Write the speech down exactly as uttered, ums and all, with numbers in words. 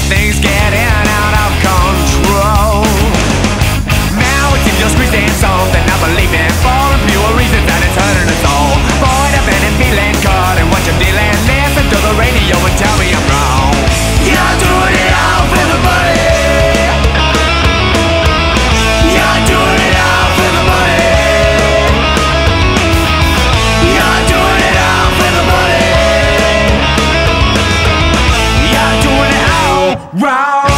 things getting out of control. Now it seems you're squeezing something I believe in for pure reasons that it's hurting us all. Void of any feeling caught in what you're dealing. Listen to the radio and tell me I'm wrong. You're doing it all for the money. You're doing it all for the money. You're doing it all for the money. You're doing it all wrong.